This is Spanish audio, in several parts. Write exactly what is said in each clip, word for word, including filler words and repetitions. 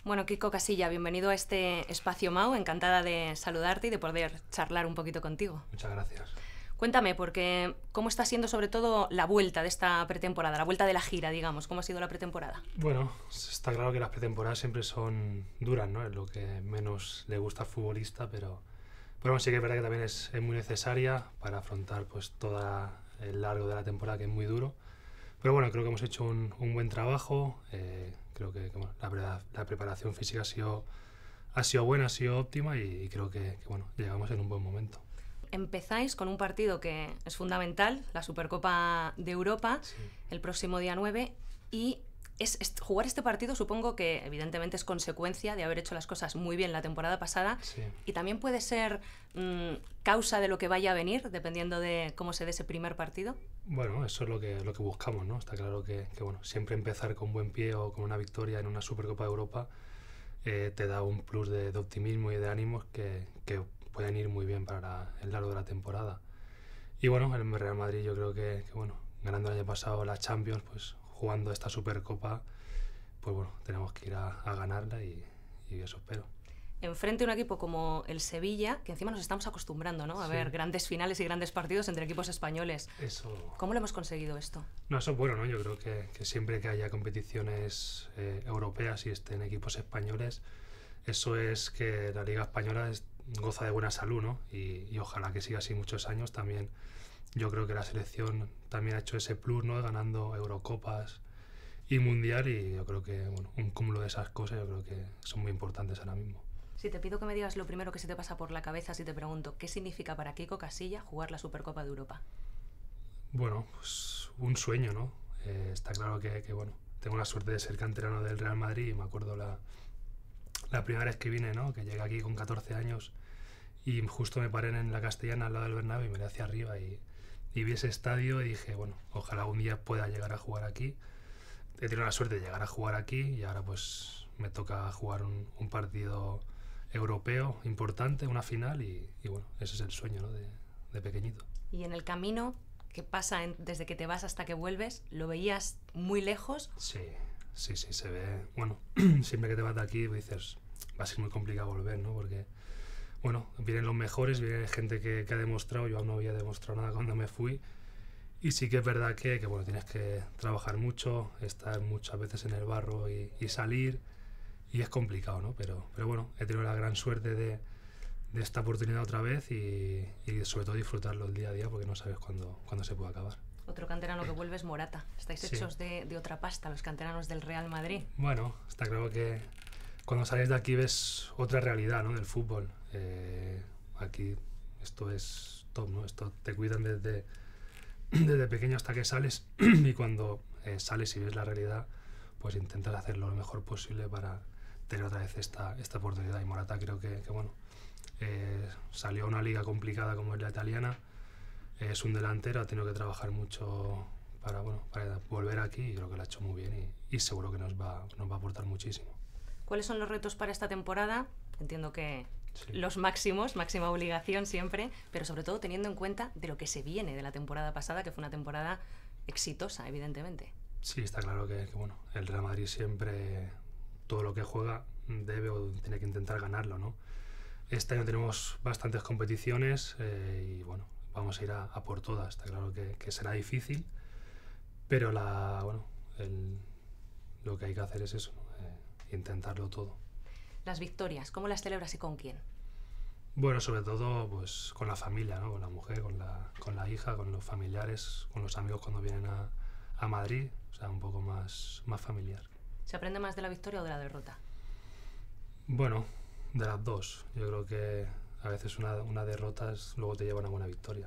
Bueno, Quico Casilla, bienvenido a este espacio M A U, encantada de saludarte y de poder charlar un poquito contigo. Muchas gracias. Cuéntame, porque ¿cómo está siendo sobre todo la vuelta de esta pretemporada, la vuelta de la gira, digamos? ¿Cómo ha sido la pretemporada? Bueno, está claro que las pretemporadas siempre son duras, ¿no? Es lo que menos le gusta al futbolista, pero, pero bueno, sí que es verdad que también es, es muy necesaria para afrontar pues todo el largo de la temporada, que es muy duro. Pero bueno, creo que hemos hecho un, un buen trabajo. Eh, creo que, que bueno, la, la preparación física ha sido, ha sido buena, ha sido óptima y, y creo que, que bueno, llegamos en un buen momento. Empezáis con un partido que es fundamental, la Supercopa de Europa, sí. El próximo día nueve, y es, es, jugar este partido supongo que evidentemente es consecuencia de haber hecho las cosas muy bien la temporada pasada, sí. Y también puede ser mmm, causa de lo que vaya a venir, dependiendo de cómo se dé ese primer partido. Bueno, eso es lo que, lo que buscamos, ¿no? Está claro que, que bueno, siempre empezar con buen pie o con una victoria en una Supercopa de Europa eh, te da un plus de, de optimismo y de ánimos que, que pueden ir muy bien para el largo de la temporada. Y bueno, el Real Madrid yo creo que, que bueno, ganando el año pasado la Champions, pues jugando esta Supercopa, pues bueno, tenemos que ir a, a ganarla y, y eso espero. Enfrente a un equipo como el Sevilla, que encima nos estamos acostumbrando, ¿no? A sí. ver grandes finales y grandes partidos entre equipos españoles. Eso... ¿Cómo lo hemos conseguido esto? No, eso es bueno, ¿no? Yo creo que, que siempre que haya competiciones eh, europeas y estén equipos españoles, eso es que la Liga Española es, goza de buena salud, ¿no? Y, y ojalá que siga así muchos años también. Yo creo que la selección también ha hecho ese plus, ¿no? Ganando Eurocopas y Mundial, y yo creo que bueno, un cúmulo de esas cosas yo creo que son muy importantes ahora mismo. Si te pido que me digas lo primero que se te pasa por la cabeza si te pregunto, ¿qué significa para Quico Casilla jugar la Supercopa de Europa? Bueno, pues un sueño, ¿no? Eh, está claro que, que, bueno, tengo la suerte de ser canterano del Real Madrid y me acuerdo la, la primera vez que vine, ¿no? Que llegué aquí con catorce años y justo me paré en la Castellana al lado del Bernabéu y miré hacia arriba y, y vi ese estadio y dije, bueno, ojalá un día pueda llegar a jugar aquí. He tenido la suerte de llegar a jugar aquí y ahora pues me toca jugar un, un partido europeo importante, una final y, y bueno, ese es el sueño, ¿no? de, de pequeñito. Y en el camino que pasa en, desde que te vas hasta que vuelves, ¿lo veías muy lejos? Sí, sí, sí, se ve. Bueno, siempre que te vas de aquí dices, va a ser muy complicado volver, ¿no? Porque, bueno, vienen los mejores, viene gente que, que ha demostrado, yo aún no había demostrado nada cuando me fui. Y sí que es verdad que, que bueno, tienes que trabajar mucho, estar muchas veces en el barro y, y salir. Y es complicado, ¿no? Pero, pero bueno, he tenido la gran suerte de, de esta oportunidad otra vez y, y sobre todo disfrutarlo el día a día porque no sabes cuándo, cuándo se puede acabar. Otro canterano que vuelve es Morata. Estáis sí. hechos de, de otra pasta, los canteranos del Real Madrid. Bueno, está claro que cuando sales de aquí ves otra realidad, ¿no? Del fútbol. Eh, aquí esto es top, ¿no? Esto te cuidan desde, desde pequeño hasta que sales y cuando eh, sales y ves la realidad, pues intentas hacerlo lo mejor posible para tener otra vez esta, esta oportunidad. Y Morata creo que, que bueno, eh, salió a una liga complicada como es la italiana, eh, es un delantero, ha tenido que trabajar mucho para, bueno, para volver aquí y creo que lo ha hecho muy bien y, y seguro que nos va, nos va a aportar muchísimo. ¿Cuáles son los retos para esta temporada? Entiendo que sí. los máximos, máxima obligación siempre, pero sobre todo teniendo en cuenta de lo que se viene de la temporada pasada, que fue una temporada exitosa, evidentemente. Sí, está claro que, que bueno, el Real Madrid siempre, todo lo que juega debe o tiene que intentar ganarlo, ¿no? Este año tenemos bastantes competiciones eh, y bueno, vamos a ir a, a por todas. Está claro que, que será difícil, pero la, bueno, el, lo que hay que hacer es eso, ¿no? eh, intentarlo todo. Las victorias, ¿cómo las celebras y con quién? Bueno, sobre todo pues con la familia, ¿no? Con la mujer, con la, con la hija, con los familiares, con los amigos cuando vienen a, a Madrid, o sea, un poco más, más familiar. ¿Se aprende más de la victoria o de la derrota? Bueno, de las dos. Yo creo que a veces una, una derrota es, luego te lleva a una buena victoria.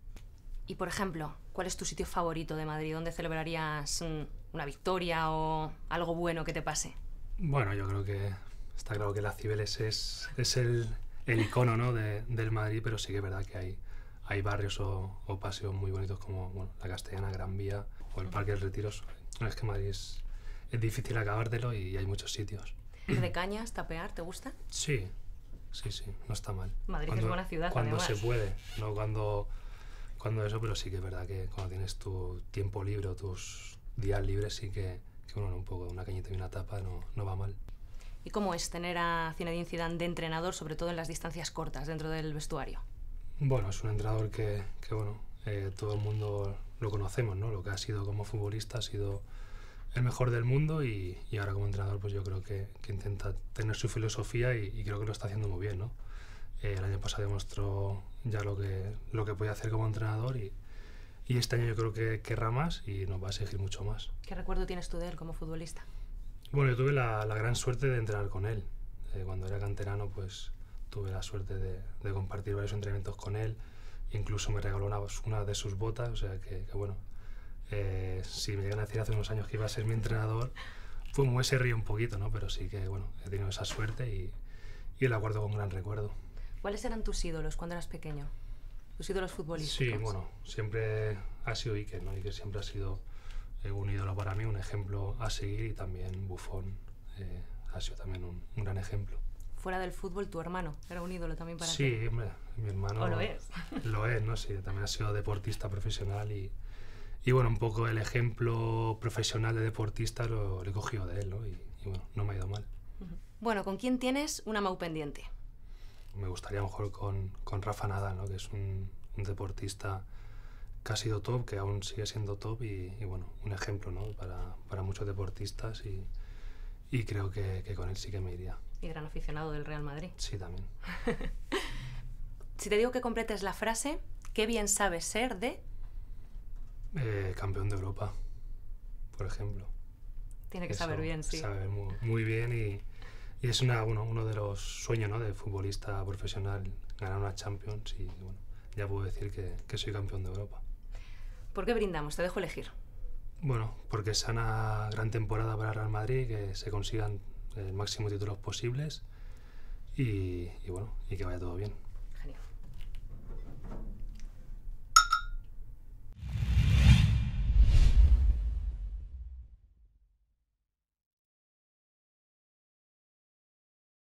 Y, por ejemplo, ¿cuál es tu sitio favorito de Madrid? ¿Dónde celebrarías una victoria o algo bueno que te pase? Bueno, yo creo que está claro que la Cibeles es, es el, el icono, ¿no? de, del Madrid, pero sí que es verdad que hay, hay barrios o, o paseos muy bonitos como bueno, la Castellana, Gran Vía o el Parque del Retiro. No, es que Madrid es, es difícil acabártelo y hay muchos sitios. ¿Ir de cañas, tapear, te gusta? Sí, sí, sí, no está mal. Madrid cuando, es buena ciudad, cuando además. se puede, no cuando, cuando eso, pero sí que es verdad que cuando tienes tu tiempo libre o tus días libres sí que, que bueno, un poco una cañita y una tapa no, no va mal. ¿Y cómo es tener a Zinedine Zidane de entrenador, sobre todo en las distancias cortas dentro del vestuario? Bueno, es un entrenador que, que bueno, eh, todo el mundo lo conocemos, ¿no? Lo que ha sido como futbolista ha sido el mejor del mundo y, y ahora como entrenador pues yo creo que, que intenta tener su filosofía y, y creo que lo está haciendo muy bien, ¿no? Eh, el año pasado demostró ya lo que, lo que podía hacer como entrenador y, y este año yo creo que querrá más y nos va a exigir mucho más. ¿Qué recuerdo tienes tú de él como futbolista? Bueno, yo tuve la, la gran suerte de entrenar con él. Eh, cuando era canterano pues tuve la suerte de, de compartir varios entrenamientos con él. Incluso me regaló una, una de sus botas, o sea que, que bueno, eh, si me llegan a decir hace unos años que iba a ser mi entrenador, pues me se ríe un poquito, ¿no? Pero sí que, bueno, he tenido esa suerte y, y la guardo con gran recuerdo. ¿Cuáles eran tus ídolos cuando eras pequeño? ¿Tus ídolos futbolísticos? Sí, bueno, siempre ha sido Iker, ¿no? Iker siempre ha sido eh, un ídolo para mí, un ejemplo a seguir y también Buffon eh, ha sido también un, un gran ejemplo. Fuera del fútbol, tu hermano era un ídolo también para ti. Sí, hombre, mi hermano... ¿O lo es? Lo es, ¿no? Sí, también ha sido deportista profesional y, y bueno, un poco el ejemplo profesional de deportista lo, lo he cogido de él, ¿no? Y, y bueno, no me ha ido mal. Bueno, ¿con quién tienes una M A U pendiente? Me gustaría a lo mejor con, con Rafa Nadal, ¿no? Que es un, un deportista que ha sido top, que aún sigue siendo top y, y bueno, un ejemplo, ¿no? Para, para muchos deportistas y, y creo que, que con él sí que me iría. Y gran aficionado del Real Madrid. Sí, también. Si te digo que completes la frase, ¿qué bien sabes ser de...? Eh, campeón de Europa, por ejemplo. Tiene que Eso, saber bien, sí. Sabe muy, muy bien y, y es una, uno, uno de los sueños, ¿no? De futbolista profesional, ganar una Champions y bueno, ya puedo decir que, que soy campeón de Europa. ¿Por qué brindamos? Te dejo elegir. Bueno, porque sea una gran temporada para Real Madrid, que se consigan el máximo de títulos posibles y, y bueno, y que vaya todo bien.